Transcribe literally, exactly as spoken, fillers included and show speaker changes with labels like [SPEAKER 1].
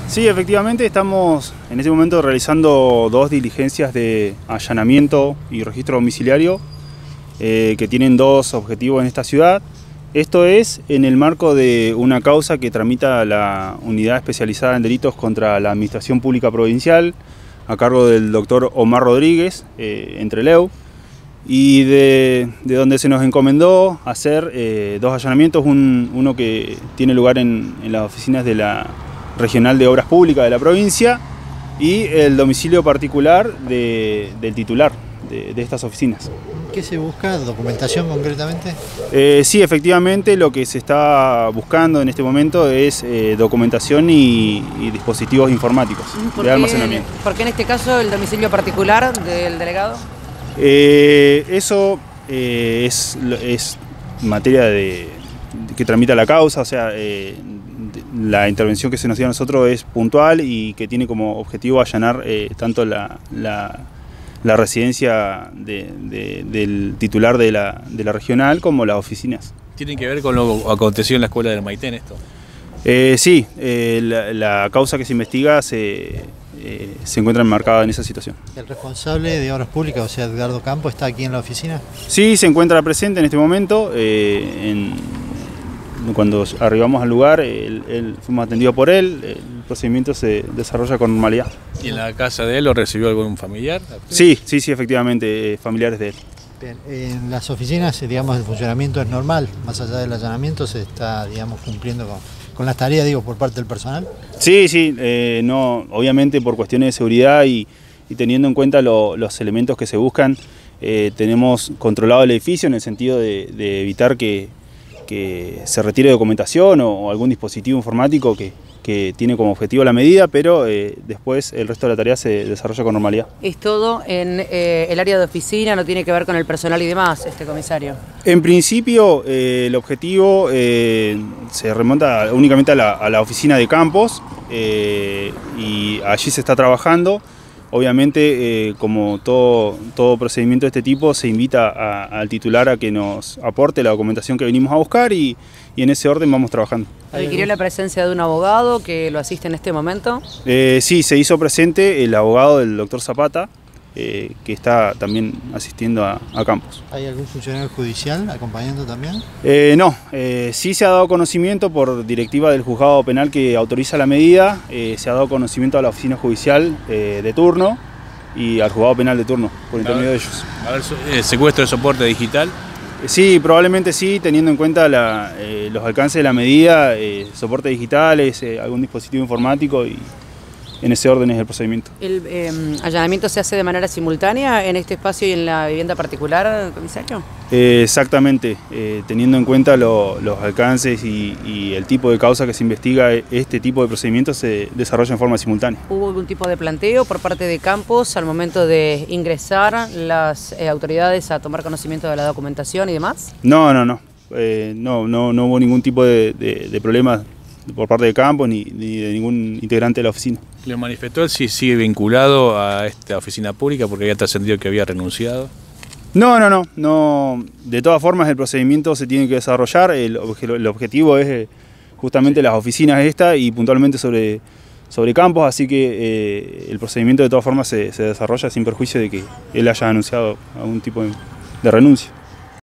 [SPEAKER 1] Sí, efectivamente estamos en este momento realizando dos diligencias de allanamiento y registro domiciliario eh, que tienen dos objetivos en esta ciudad. Esto es en el marco de una causa que tramita la Unidad Especializada en Delitos contra la Administración Pública Provincial a cargo del doctor Omar Rodríguez, eh, en Trelew, y de, de donde se nos encomendó hacer eh, dos allanamientos, un, uno que tiene lugar en, en las oficinas de la Regional de Obras Públicas de la provincia y el domicilio particular de, del titular de, de estas oficinas.
[SPEAKER 2] ¿Qué se busca? ¿Documentación concretamente?
[SPEAKER 1] Eh, sí, efectivamente lo que se está buscando en este momento es eh, documentación y, y dispositivos informáticos de almacenamiento.
[SPEAKER 3] ¿Por qué en este caso el domicilio particular del delegado?
[SPEAKER 1] Eh, eso eh, es, es materia de, de que tramita la causa, o sea, eh, la intervención que se nos dio a nosotros es puntual y que tiene como objetivo allanar eh, tanto la, la, la residencia de, de, del titular de la, de la regional como las oficinas.
[SPEAKER 4] ¿Tiene que ver con lo acontecido en la escuela del Maitén esto?
[SPEAKER 1] Eh, sí, eh, la, la causa que se investiga se, eh, se encuentra enmarcada en esa situación.
[SPEAKER 2] ¿El responsable de Obras Públicas, o sea, Edgardo Campo, está aquí en la oficina?
[SPEAKER 1] Sí, se encuentra presente en este momento. Eh, en, Cuando arribamos al lugar, él, él, fuimos atendidos por él, el procedimiento se desarrolla con normalidad.
[SPEAKER 4] ¿Y en la casa de él lo recibió algún familiar?
[SPEAKER 1] Sí, sí, sí, efectivamente, eh, familiares de él.
[SPEAKER 2] Bien, en las oficinas, digamos, el funcionamiento es normal, más allá del allanamiento, se está, digamos, cumpliendo con, con las tareas, digo, por parte del personal.
[SPEAKER 1] Sí, sí, eh, no, obviamente por cuestiones de seguridad y, y teniendo en cuenta lo, los elementos que se buscan, eh, tenemos controlado el edificio en el sentido de, de evitar que que se retire documentación o, o algún dispositivo informático que, que tiene como objetivo la medida, pero eh, después el resto de la tarea se desarrolla con normalidad.
[SPEAKER 3] ¿Es todo en eh, el área de oficina, no tiene que ver con el personal y demás, este comisario?
[SPEAKER 1] En principio eh, el objetivo eh, se remonta únicamente a la, a la oficina de campos eh, y allí se está trabajando. Obviamente, eh, como todo, todo procedimiento de este tipo, se invita a, al titular a que nos aporte la documentación que venimos a buscar y, y en ese orden vamos trabajando.
[SPEAKER 3] ¿Requirió la presencia de un abogado que lo asiste en este momento?
[SPEAKER 1] Eh, sí, se hizo presente el abogado del doctor Zapata, eh, que está también asistiendo a, a Campos.
[SPEAKER 2] ¿Hay algún funcionario judicial acompañando también?
[SPEAKER 1] Eh, no, eh, sí se ha dado conocimiento por directiva del juzgado penal que autoriza la medida, eh, se ha dado conocimiento a la oficina judicial eh, de turno y al juzgado penal de turno, por intermedio de ellos.
[SPEAKER 4] A ver, eh, ¿secuestro de soporte digital?
[SPEAKER 1] Eh, sí, probablemente sí, teniendo en cuenta la, eh, los alcances de la medida, eh, soporte digitales, eh, algún dispositivo informático y en ese orden es el procedimiento.
[SPEAKER 3] ¿El eh, allanamiento se hace de manera simultánea en este espacio y en la vivienda particular, comisario?
[SPEAKER 1] Eh, exactamente, eh, teniendo en cuenta lo, los alcances y, y el tipo de causa que se investiga, este tipo de procedimientos se desarrolla en forma simultánea.
[SPEAKER 3] ¿Hubo algún tipo de planteo por parte de Campos al momento de ingresar las eh, autoridades a tomar conocimiento de la documentación y demás?
[SPEAKER 1] No, no, no, eh, no, no, no hubo ningún tipo de, de, de problema por parte de Campos ni, ni de ningún integrante de la oficina.
[SPEAKER 4] ¿Le manifestó él si sigue vinculado a esta oficina pública porque había trascendido que había renunciado?
[SPEAKER 1] No, no, no, no. De todas formas el procedimiento se tiene que desarrollar, el, el objetivo es justamente las oficinas esta y puntualmente sobre, sobre Campos, así que eh, el procedimiento de todas formas se, se desarrolla sin perjuicio de que él haya anunciado algún tipo de, de renuncia.